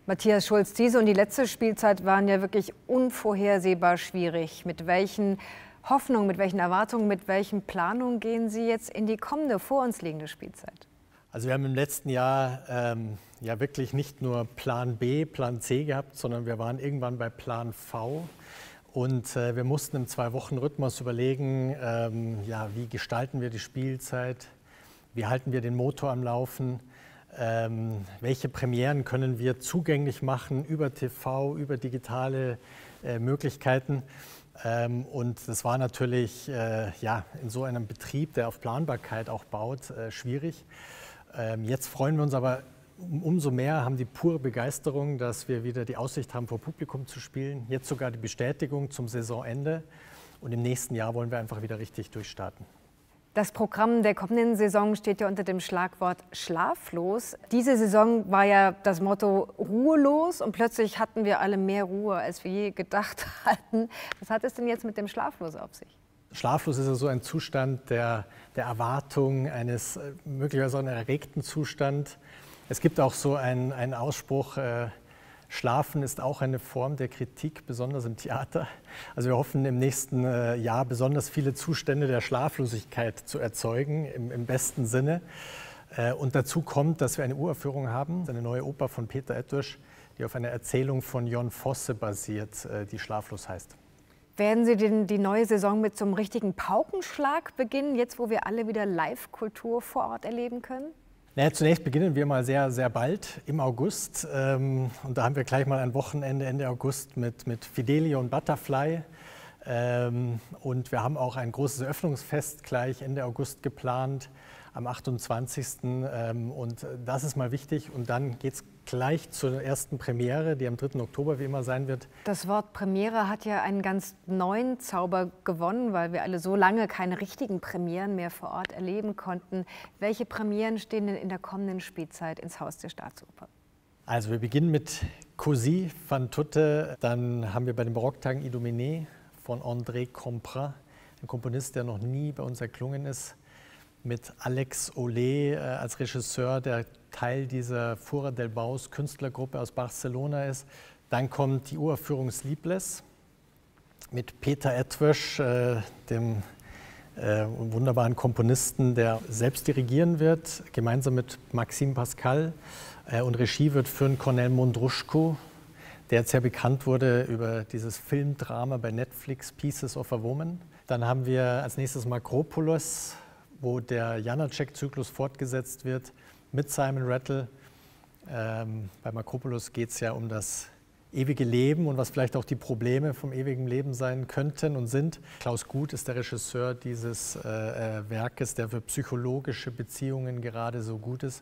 Matthias Schulz, diese und die letzte Spielzeit waren ja wirklich unvorhersehbar schwierig. Mit welchen Hoffnungen, mit welchen Erwartungen, mit welchen Planungen gehen Sie jetzt in die kommende, vor uns liegende Spielzeit? Also wir haben im letzten Jahr ja wirklich nicht nur Plan B, Plan C gehabt, sondern wir waren irgendwann bei Plan V. Und wir mussten im 2-Wochen-Rhythmus überlegen, ja, wie gestalten wir die Spielzeit, wie halten wir den Motor am Laufen, welche Premieren können wir zugänglich machen über TV, über digitale Möglichkeiten. Und das war natürlich ja, in so einem Betrieb, der auf Planbarkeit auch baut, schwierig. Jetzt freuen wir uns aber umso mehr, haben die pure Begeisterung, dass wir wieder die Aussicht haben, vor Publikum zu spielen. Jetzt sogar die Bestätigung zum Saisonende. Und im nächsten Jahr wollen wir einfach wieder richtig durchstarten. Das Programm der kommenden Saison steht ja unter dem Schlagwort schlaflos. Diese Saison war ja das Motto ruhelos und plötzlich hatten wir alle mehr Ruhe, als wir je gedacht hatten. Was hat es denn jetzt mit dem Schlaflos auf sich? Schlaflos ist ja so ein Zustand der Erwartung, eines möglicherweise auch einen erregten Zustand. Es gibt auch so einen Ausspruch, Schlafen ist auch eine Form der Kritik, besonders im Theater. Also wir hoffen im nächsten Jahr besonders viele Zustände der Schlaflosigkeit zu erzeugen, im besten Sinne. Und dazu kommt, dass wir eine Uraufführung haben, eine neue Oper von Peter Ettwersch, die auf einer Erzählung von Jon Fosse basiert, die Schlaflos heißt. Werden Sie denn die neue Saison mit so einem richtigen Paukenschlag beginnen, jetzt wo wir alle wieder Live-Kultur vor Ort erleben können? Naja, zunächst beginnen wir mal sehr, sehr bald im August. Und da haben wir gleich mal ein Wochenende Ende August mit Fidelio und Butterfly. Und wir haben auch ein großes Eröffnungsfest gleich Ende August geplant, am 28. Und das ist mal wichtig. Und dann geht es gleich zur ersten Premiere, die am 3. Oktober wie immer sein wird. Das Wort Premiere hat ja einen ganz neuen Zauber gewonnen, weil wir alle so lange keine richtigen Premieren mehr vor Ort erleben konnten. Welche Premieren stehen denn in der kommenden Spielzeit ins Haus der Staatsoper? Also wir beginnen mit Cosi van Tutte, dann haben wir bei den Barocktagen Idomenée von André Comprat, ein Komponist, der noch nie bei uns erklungen ist, mit Alex Olé als Regisseur, der Teil dieser Fura del Baus Künstlergruppe aus Barcelona ist. Dann kommt die Uraufführung Sleepless mit Peter Ettwersch, dem wunderbaren Komponisten, der selbst dirigieren wird, gemeinsam mit Maxime Pascal. Und Regie wird führen Cornel Mondrushko, der jetzt sehr bekannt wurde über dieses Filmdrama bei Netflix, Pieces of a Woman. Dann haben wir als nächstes Makropulos, wo der Janacek-Zyklus fortgesetzt wird mit Simon Rattle. Bei Makropulos geht es ja um das ewige Leben und was vielleicht auch die Probleme vom ewigen Leben sein könnten und sind. Klaus Guth ist der Regisseur dieses Werkes, der für psychologische Beziehungen gerade so gut ist.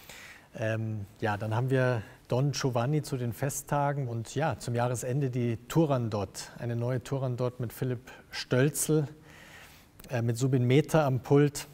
Ja, dann haben wir Don Giovanni zu den Festtagen und ja, zum Jahresende die Turandot, eine neue Turandot mit Philipp Stölzl, mit Subin Mehta am Pult,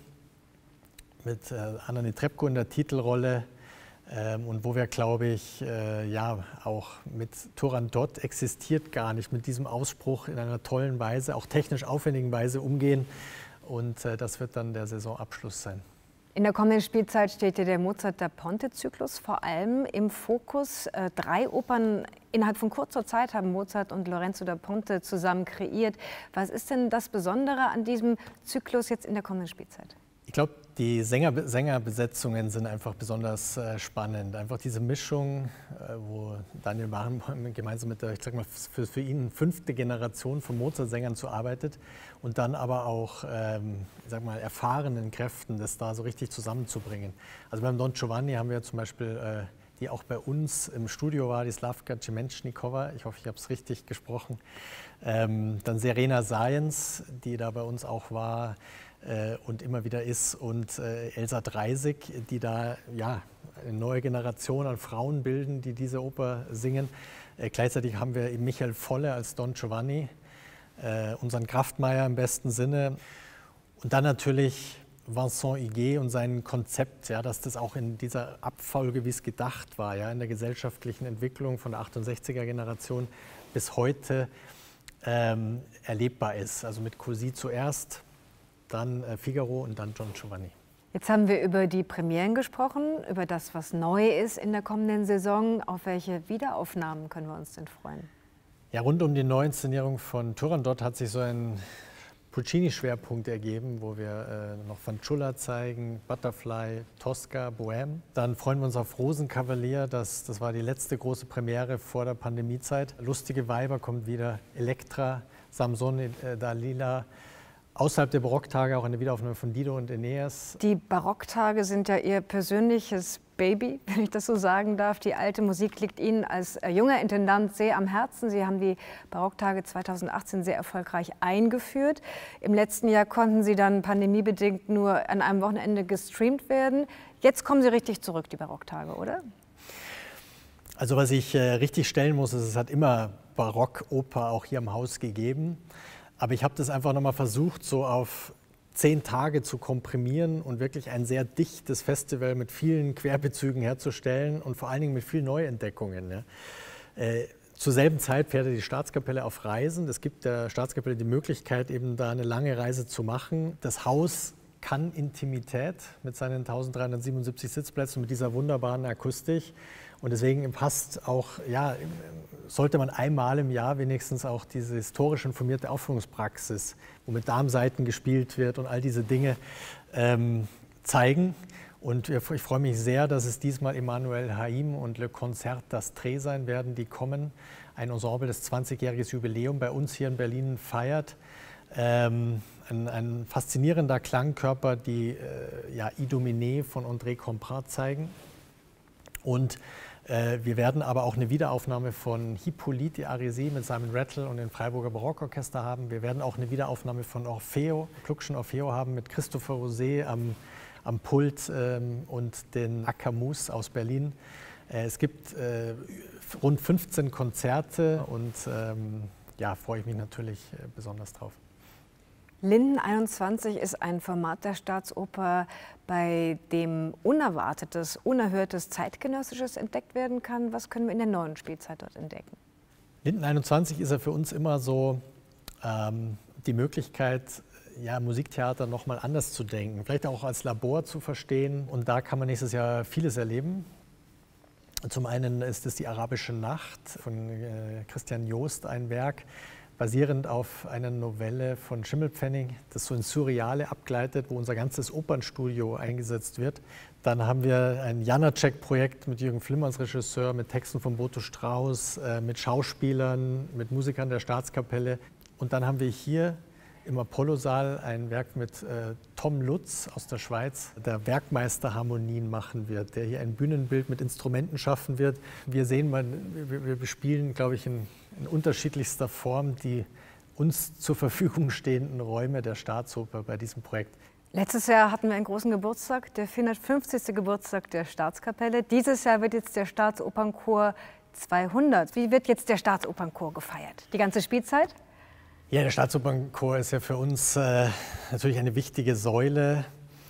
mit Anna Netrebko in der Titelrolle und wo wir, glaube ich, ja, auch mit Turandot existiert gar nicht, mit diesem Ausspruch in einer tollen Weise, auch technisch aufwendigen Weise umgehen und das wird dann der Saisonabschluss sein. In der kommenden Spielzeit steht ja der Mozart-da-Ponte-Zyklus vor allem im Fokus. 3 Opern innerhalb von kurzer Zeit haben Mozart und Lorenzo da Ponte zusammen kreiert. Was ist denn das Besondere an diesem Zyklus jetzt in der kommenden Spielzeit? Ich glaube, die Sängerbesetzungen sind einfach besonders spannend. Einfach diese Mischung, wo Daniel Barenboim gemeinsam mit der, ich sag mal, für ihn 5. Generation von Mozart-Sängern zu arbeitet und dann aber auch, ich sag mal, erfahrenen Kräften, das da so richtig zusammenzubringen. Also beim Don Giovanni haben wir zum Beispiel, die auch bei uns im Studio war, die Slavka Cemenchnikova, ich hoffe, ich habe es richtig gesprochen. Dann Serena Sáenz, die da bei uns auch war, und immer wieder ist, und Elsa Dreisig, die da ja, eine neue Generation an Frauen bilden, die diese Oper singen. Gleichzeitig haben wir eben Michael Volle als Don Giovanni, unseren Kraftmeier im besten Sinne. Und dann natürlich Vincent Higuet und sein Konzept, ja, dass das auch in dieser Abfolge, wie es gedacht war, ja, in der gesellschaftlichen Entwicklung von der 68er-Generation bis heute erlebbar ist. Also mit Cosi zuerst, dann Figaro und dann Don Giovanni. Jetzt haben wir über die Premieren gesprochen, über das, was neu ist in der kommenden Saison. Auf welche Wiederaufnahmen können wir uns denn freuen? Ja, rund um die Neuinszenierung von Turandot hat sich so ein Puccini-Schwerpunkt ergeben, wo wir noch Fanciulla zeigen, Butterfly, Tosca, Bohème. Dann freuen wir uns auf Rosenkavalier, das war die letzte große Premiere vor der Pandemiezeit. Lustige Weiber kommt wieder, Elektra, Samson, Dalila. Außerhalb der Barocktage auch eine Wiederaufnahme von Dido und Aeneas. Die Barocktage sind ja Ihr persönliches Baby, wenn ich das so sagen darf. Die alte Musik liegt Ihnen als junger Intendant sehr am Herzen. Sie haben die Barocktage 2018 sehr erfolgreich eingeführt. Im letzten Jahr konnten sie dann pandemiebedingt nur an einem Wochenende gestreamt werden. Jetzt kommen sie richtig zurück, die Barocktage, oder? Also was ich richtig stellen muss, ist, es hat immer Barockoper auch hier im Haus gegeben. Aber ich habe das einfach nochmal versucht, so auf 10 Tage zu komprimieren und wirklich ein sehr dichtes Festival mit vielen Querbezügen herzustellen und vor allen Dingen mit vielen Neuentdeckungen. Ja. Zur selben Zeit fährt die Staatskapelle auf Reisen. Es gibt der Staatskapelle die Möglichkeit, eben da eine lange Reise zu machen. Das Haus kann Intimität mit seinen 1377 Sitzplätzen, mit dieser wunderbaren Akustik. Und deswegen passt auch, ja, sollte man einmal im Jahr wenigstens auch diese historisch informierte Aufführungspraxis, wo mit Darmsaiten gespielt wird und all diese Dinge zeigen. Und ich freue mich sehr, dass es diesmal Emmanuel Haim und Le Concert d'Astre sein werden, die kommen. Ein Ensemble, das 20-jähriges Jubiläum bei uns hier in Berlin feiert. Ein faszinierender Klangkörper, die ja, Idomenee von André Comprat zeigen. Und wir werden aber auch eine Wiederaufnahme von Hippolyte Arisie mit Simon Rattle und dem Freiburger Barockorchester haben. Wir werden auch eine Wiederaufnahme von Orfeo, Gluckschen Orfeo haben mit Christopher Rosé am Pult und den Akamus aus Berlin. Es gibt rund 15 Konzerte und ja, freue ich mich natürlich besonders drauf. Linden 21 ist ein Format der Staatsoper, bei dem Unerwartetes, Unerhörtes, Zeitgenössisches entdeckt werden kann. Was können wir in der neuen Spielzeit dort entdecken? Linden 21 ist ja für uns immer so die Möglichkeit, ja, Musiktheater noch mal anders zu denken, vielleicht auch als Labor zu verstehen. Und da kann man nächstes Jahr vieles erleben. Zum einen ist es die Arabische Nacht von Christian Joost, ein Werk, basierend auf einer Novelle von Schimmelpfennig, das so ins Surreale abgleitet, wo unser ganzes Opernstudio eingesetzt wird. Dann haben wir ein Janacek-Projekt mit Jürgen Flimm als Regisseur, mit Texten von Boto Strauß, mit Schauspielern, mit Musikern der Staatskapelle. Und dann haben wir hier im Apollo-Saal ein Werk mit Tom Lutz aus der Schweiz, der Werkmeisterharmonien machen wird, der hier ein Bühnenbild mit Instrumenten schaffen wird. Wir sehen, wir bespielen, glaube ich, in unterschiedlichster Form die uns zur Verfügung stehenden Räume der Staatsoper bei diesem Projekt. Letztes Jahr hatten wir einen großen Geburtstag, der 450. Geburtstag der Staatskapelle. Dieses Jahr wird jetzt der Staatsopernchor 200. Wie wird jetzt der Staatsopernchor gefeiert? Die ganze Spielzeit? Ja, der Staatsopernchor ist ja für uns natürlich eine wichtige Säule,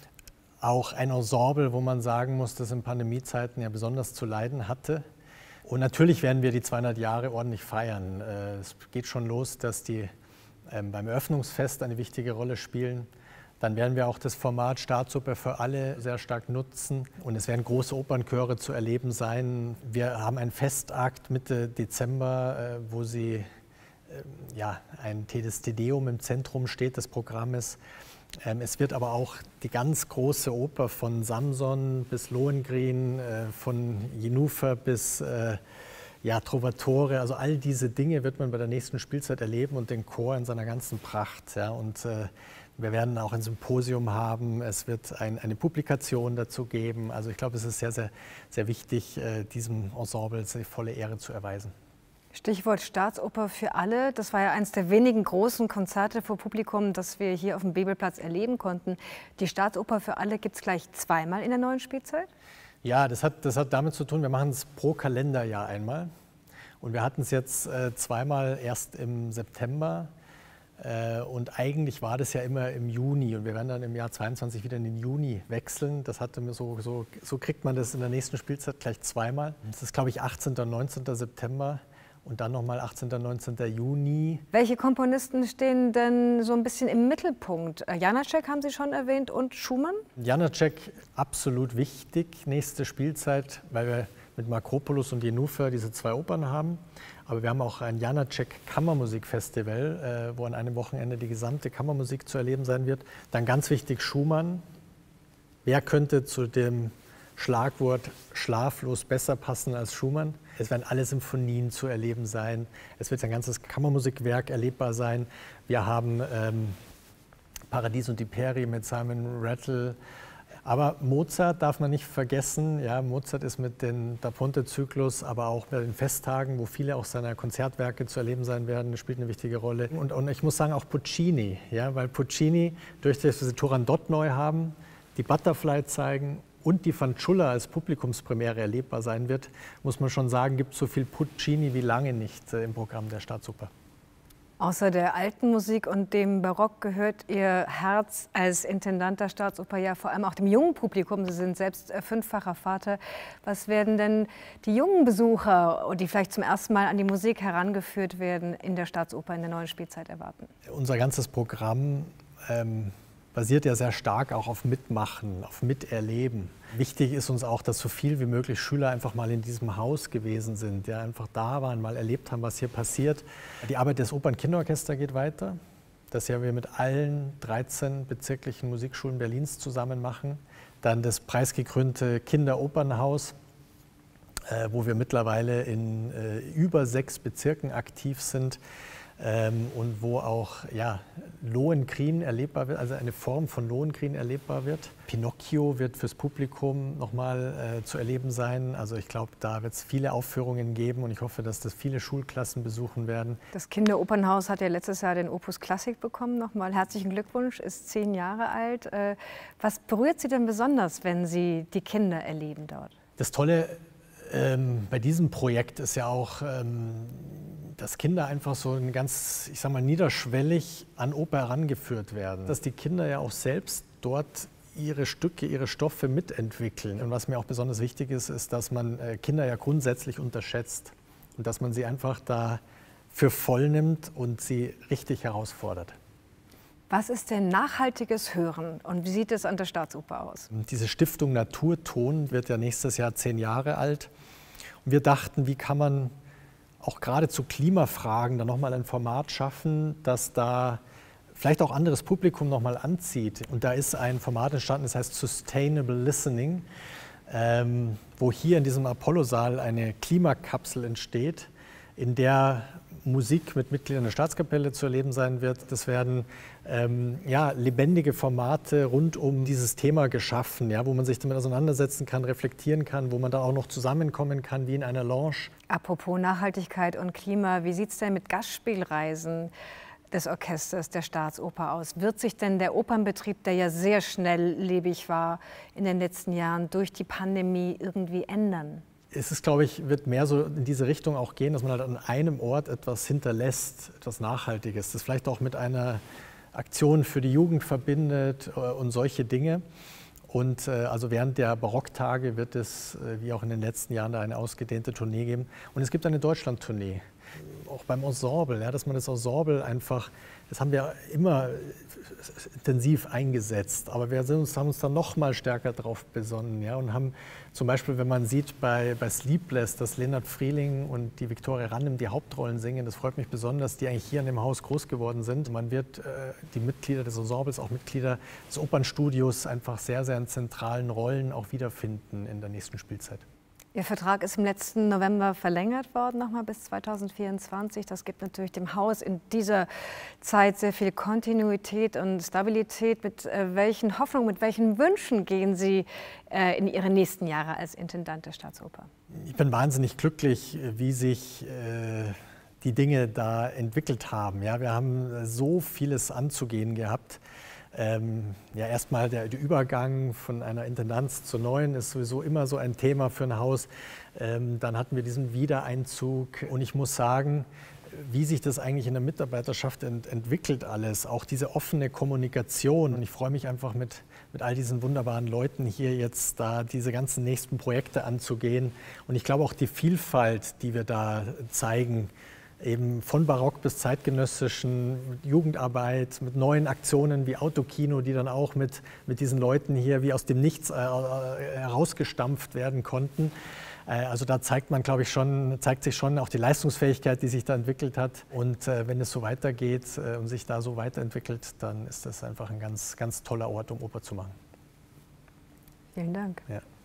auch ein Ensemble, wo man sagen muss, dass in Pandemiezeiten ja besonders zu leiden hatte. Und natürlich werden wir die 200 Jahre ordentlich feiern. Es geht schon los, dass die beim Eröffnungsfest eine wichtige Rolle spielen. Dann werden wir auch das Format Staatsoper für alle sehr stark nutzen. Und es werden große Opernchöre zu erleben sein. Wir haben einen Festakt Mitte Dezember, wo sie ja, ein Tedes Te Deum im Zentrum steht des Programmes. Es wird aber auch die ganz große Oper von Samson bis Lohengrin, von Jennifer bis ja, Trovatore, also all diese Dinge wird man bei der nächsten Spielzeit erleben und den Chor in seiner ganzen Pracht. Ja. Und wir werden auch ein Symposium haben, es wird eine Publikation dazu geben. Also ich glaube, es ist sehr, sehr, sehr wichtig, diesem Ensemble die volle Ehre zu erweisen. Stichwort Staatsoper für alle. Das war ja eines der wenigen großen Konzerte vor Publikum, das wir hier auf dem Bebelplatz erleben konnten. Die Staatsoper für alle gibt es gleich zweimal in der neuen Spielzeit? Ja, das hat damit zu tun, wir machen es pro Kalenderjahr einmal. Und wir hatten es jetzt zweimal erst im September. Und eigentlich war das ja immer im Juni. Und wir werden dann im Jahr 22 wieder in den Juni wechseln. Das hatte mir so kriegt man das in der nächsten Spielzeit gleich zweimal. Das ist, glaube ich, 18. und 19. September. und dann nochmal 18. und 19. Juni. Welche Komponisten stehen denn so ein bisschen im Mittelpunkt? Janáček haben Sie schon erwähnt und Schumann? Janáček absolut wichtig, nächste Spielzeit, weil wir mit Makropoulos und Jenoufer diese 2 Opern haben. Aber wir haben auch ein Janáček Kammermusikfestival, wo an einem Wochenende die gesamte Kammermusik zu erleben sein wird. Dann ganz wichtig Schumann. Wer könnte zu dem Schlagwort schlaflos besser passen als Schumann? Es werden alle Symphonien zu erleben sein. Es wird ein ganzes Kammermusikwerk erlebbar sein. Wir haben Paradies und die Peri mit Simon Rattle. Aber Mozart darf man nicht vergessen. Ja, Mozart ist mit dem Da Ponte-Zyklus, aber auch bei den Festtagen, wo viele auch seiner Konzertwerke zu erleben sein werden, spielt eine wichtige Rolle. Und ich muss sagen auch Puccini, ja, weil Puccini, durch das wir Turandot neu haben, die Butterfly zeigen und die Fanciulla als Publikumspremiere erlebbar sein wird, muss man schon sagen, gibt es so viel Puccini wie lange nicht im Programm der Staatsoper. Außer der alten Musik und dem Barock gehört Ihr Herz als Intendant der Staatsoper ja vor allem auch dem jungen Publikum. Sie sind selbst 5-facher Vater. Was werden denn die jungen Besucher, die vielleicht zum ersten Mal an die Musik herangeführt werden, in der Staatsoper in der neuen Spielzeit erwarten? Unser ganzes Programm basiert ja sehr stark auch auf Mitmachen, auf Miterleben. Wichtig ist uns auch, dass so viel wie möglich Schüler einfach mal in diesem Haus gewesen sind, ja, einfach da waren, mal erlebt haben, was hier passiert. Die Arbeit des Opernkinderorchesters geht weiter, das ja wir mit allen 13 bezirklichen Musikschulen Berlins zusammen machen. Dann das preisgekrönte Kinderopernhaus, wo wir mittlerweile in über 6 Bezirken aktiv sind. Und wo auch ja, Lohengrin erlebbar wird, also eine Form von Lohengrin erlebbar wird. Pinocchio wird fürs Publikum nochmal zu erleben sein. Also ich glaube, da wird es viele Aufführungen geben und ich hoffe, dass das viele Schulklassen besuchen werden. Das Kinderopernhaus hat ja letztes Jahr den Opus Classic bekommen. Nochmal herzlichen Glückwunsch, ist 10 Jahre alt. Was berührt Sie denn besonders, wenn Sie die Kinder erleben dort? Das Tolle bei diesem Projekt ist ja auch, dass Kinder einfach so ein ganz, ich sag mal, niederschwellig an Oper herangeführt werden. Dass die Kinder ja auch selbst dort ihre Stücke, ihre Stoffe mitentwickeln. Und was mir auch besonders wichtig ist, ist, dass man Kinder ja grundsätzlich unterschätzt und dass man sie einfach da für voll nimmt und sie richtig herausfordert. Was ist denn nachhaltiges Hören und wie sieht es an der Staatsoper aus? Diese Stiftung Naturton wird ja nächstes Jahr 10 Jahre alt. Und wir dachten, wie kann man auch gerade zu Klimafragen dann nochmal ein Format schaffen, das da vielleicht auch anderes Publikum nochmal anzieht. Und da ist ein Format entstanden, das heißt Sustainable Listening, wo hier in diesem Apollo-Saal eine Klimakapsel entsteht, in der Musik mit Mitgliedern der Staatskapelle zu erleben sein wird. Das werden ja, lebendige Formate rund um dieses Thema geschaffen, ja, wo man sich damit auseinandersetzen kann, reflektieren kann, wo man da auch noch zusammenkommen kann, wie in einer Lounge. Apropos Nachhaltigkeit und Klima, wie sieht es denn mit Gastspielreisen des Orchesters der Staatsoper aus? Wird sich denn der Opernbetrieb, der ja sehr schnelllebig war in den letzten Jahren, durch die Pandemie irgendwie ändern? Es ist, glaube ich, wird mehr so in diese Richtung auch gehen, dass man halt an einem Ort etwas hinterlässt, etwas Nachhaltiges, das vielleicht auch mit einer Aktion für die Jugend verbindet und solche Dinge. Und also während der Barocktage wird es, wie auch in den letzten Jahren, da eine ausgedehnte Tournee geben. Und es gibt eine Deutschland-Tournee, auch beim Ensemble, ja, dass man das Ensemble einfach, das haben wir immer intensiv eingesetzt, aber wir haben uns dann noch mal stärker darauf besonnen, ja, und haben zum Beispiel, wenn man sieht bei Sleepless, dass Leonard Frieling und die Viktoria Randem die Hauptrollen singen, das freut mich besonders, die eigentlich hier in dem Haus groß geworden sind. Man wird die Mitglieder des Ensembles, auch Mitglieder des Opernstudios einfach sehr, sehr in zentralen Rollen auch wiederfinden in der nächsten Spielzeit. Ihr Vertrag ist im letzten November verlängert worden, nochmal bis 2024. Das gibt natürlich dem Haus in dieser Zeit sehr viel Kontinuität und Stabilität. Mit welchen Hoffnungen, mit welchen Wünschen gehen Sie in Ihre nächsten Jahre als Intendant der Staatsoper? Ich bin wahnsinnig glücklich, wie sich die Dinge da entwickelt haben. Ja, wir haben so vieles anzugehen gehabt. Ja, erstmal der Übergang von einer Intendanz zur neuen ist sowieso immer so ein Thema für ein Haus. Dann hatten wir diesen Wiedereinzug und ich muss sagen, wie sich das eigentlich in der Mitarbeiterschaft entwickelt alles, auch diese offene Kommunikation. Und ich freue mich einfach mit all diesen wunderbaren Leuten hier jetzt da diese ganzen nächsten Projekte anzugehen. Und ich glaube auch die Vielfalt, die wir da zeigen, eben von Barock bis zeitgenössischen Jugendarbeit, mit neuen Aktionen wie Autokino, die dann auch mit diesen Leuten hier wie aus dem Nichts herausgestampft werden konnten. Also da zeigt sich schon auch die Leistungsfähigkeit, die sich da entwickelt hat. Und wenn es so weitergeht und sich da so weiterentwickelt, dann ist das einfach ein ganz, ganz toller Ort, um Oper zu machen. Vielen Dank. Ja.